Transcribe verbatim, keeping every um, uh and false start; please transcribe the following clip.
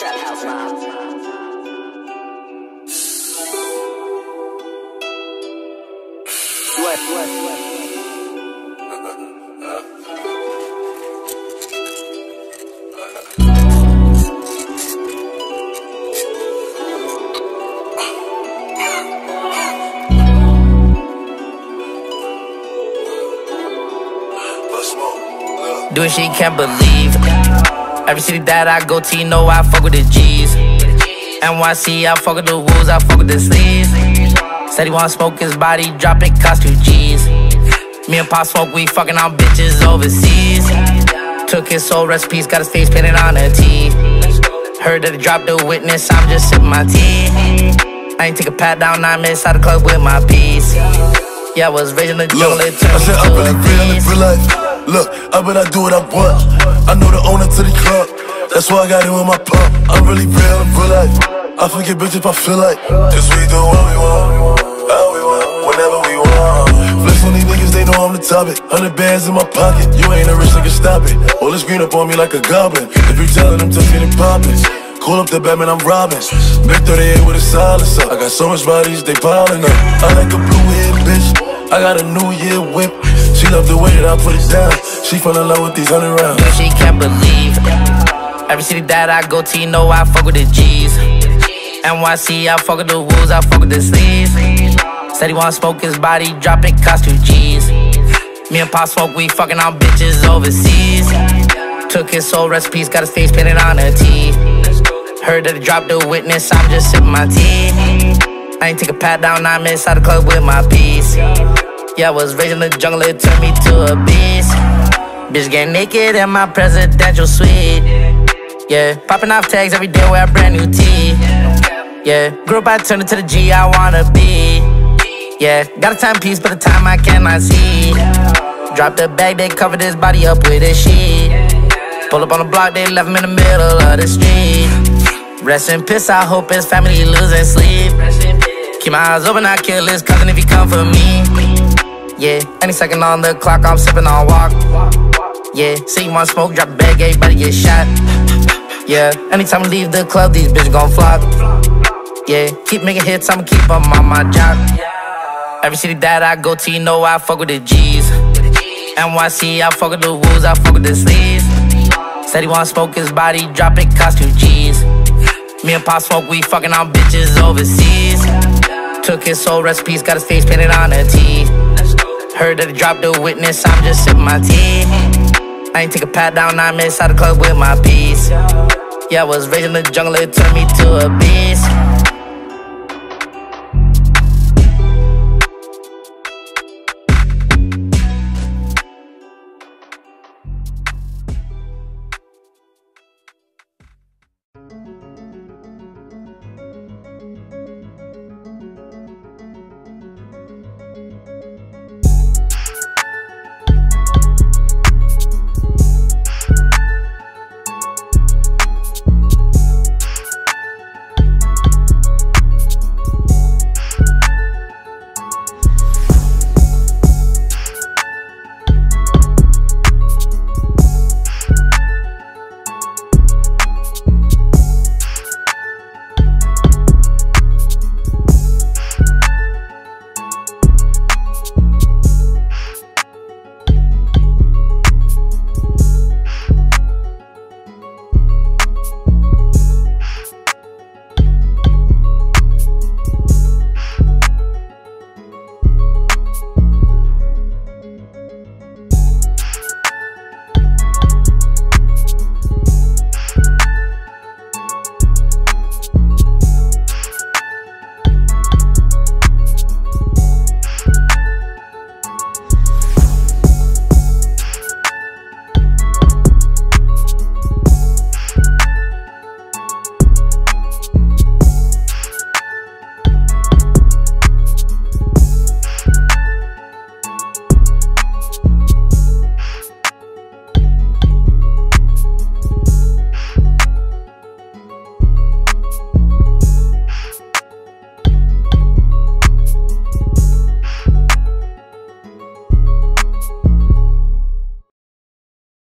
Trap house mob. What, what, what? Doing shit you can't believe. Every city that I go to, you know I fuck with the G's. N Y C, I fuck with the wolves, I fuck with the sleeves. Said he wanna smoke his body, drop it, cost two G's. Me and Pop smoke, we fucking on bitches overseas. Took his soul recipes, got his face painted on a T. Heard that he dropped the witness, I'm just sipping my tea. I ain't take a pat down, I'm inside the club with my piece. Yeah, I was raised in the jungle, it turned me to a beast. Look, I bet I do what I want. I know the owner to the club. That's why I got it with my pump. I'm really real in real life. I forget bitch if I feel like. Cause we do what we want, how we want, whenever we want. Flex on these niggas, they know I'm the topic. Hundred bands in my pocket. You ain't a rich nigga, stop it. All this green up on me like a goblin. If you tellin' them to get it poppin'. Call up the Batman, I'm robbing. Big thirty-eight with a silencer. I got so much bodies, they piling up. I like a blue head bitch. I got a new year whip. She love the way that I put it down. She fell in love with these hundred rounds. Doing shit you can't believe. Every city that I go to, you know I fuck with the G's. N Y C, I fuck with the wolves, I fuck with the sleeves. Said he wanna smoke his body, drop it, cost two G's. Me and Pop smoke, we fucking on bitches overseas. Took his soul recipes, got his face painted on a T. Heard that he dropped the witness, I'm just sipping my tea. I ain't take a pat down, I'm inside the club with my piece. Yeah, I was raised in the jungle, it turned me to a beast. Bitch get naked in my presidential suite. Yeah, popping off tags every day, wear a brand new tee. Yeah, grew up, I turned into the G I wanna be. Yeah, got a timepiece, but the time I cannot see. Drop the bag, they covered his body up with a sheet. Pull up on the block, they left him in the middle of the street. Rest in peace, I hope his family losing sleep. Keep my eyes open, I kill his cousin if he come for me. Yeah, any second on the clock, I'm sipping on walk. Yeah, see you want smoke, drop a bag, everybody get shot. Yeah, anytime I leave the club, these bitches gon' flock. Yeah, keep making hits, I'ma keep them on my job. Every city that I go to, you know I fuck with the G's. N Y C, I fuck with the wolves, I fuck with the sleeves. Said he wanna smoke his body, drop it, cost two G's. Me and Pop smoke, we fucking on bitches overseas. Took his soul recipes, got his face painted on a T. Heard that he dropped the witness, I'm just sipping my tea. I ain't take a pat down, I'm inside the club with my piece. Yeah, I was raised in the jungle, it turned me to a beast.